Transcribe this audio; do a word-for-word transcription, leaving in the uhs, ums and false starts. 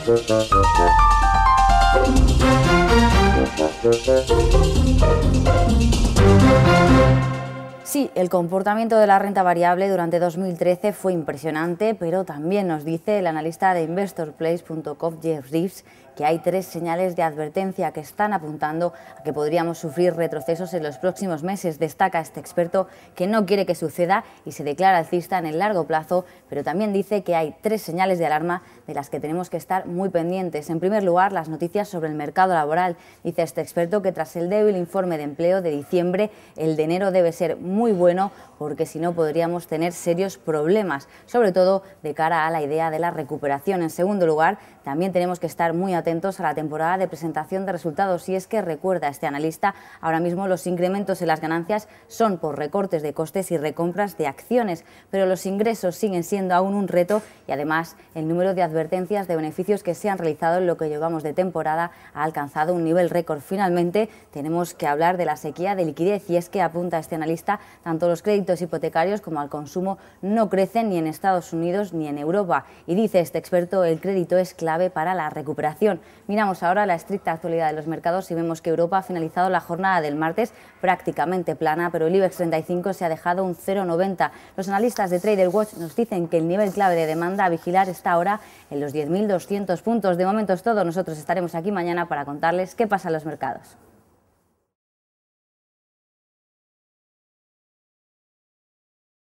Sí, el comportamiento de la renta variable durante dos mil trece fue impresionante, pero también nos dice el analista de Investor Place punto com, Jeff Reeves, que hay tres señales de advertencia que están apuntando a que podríamos sufrir retrocesos en los próximos meses. Destaca este experto que no quiere que suceda y se declara alcista en el largo plazo, pero también dice que hay tres señales de alarma de las que tenemos que estar muy pendientes. En primer lugar, las noticias sobre el mercado laboral. Dice este experto que tras el débil informe de empleo de diciembre, el de enero debe ser muy bueno, porque si no podríamos tener serios problemas, sobre todo de cara a la idea de la recuperación. En segundo lugar, también tenemos que estar muy atentos a la temporada de presentación de resultados, y es que, recuerda este analista, ahora mismo los incrementos en las ganancias son por recortes de costes y recompras de acciones, pero los ingresos siguen siendo aún un reto, y además el número de advertencias de beneficios que se han realizado en lo que llevamos de temporada ha alcanzado un nivel récord. Finalmente, tenemos que hablar de la sequía de liquidez, y es que, apunta este analista, tanto los créditos hipotecarios como al consumo no crecen ni en Estados Unidos ni en Europa, y dice este experto, el crédito es clave para la recuperación. Miramos ahora la estricta actualidad de los mercados y vemos que Europa ha finalizado la jornada del martes prácticamente plana, pero el IBEX treinta y cinco se ha dejado un cero coma noventa. Los analistas de Trader Watch nos dicen que el nivel clave de demanda a vigilar está ahora en los diez mil doscientos puntos. De momento es todo, nosotros estaremos aquí mañana para contarles qué pasa en los mercados.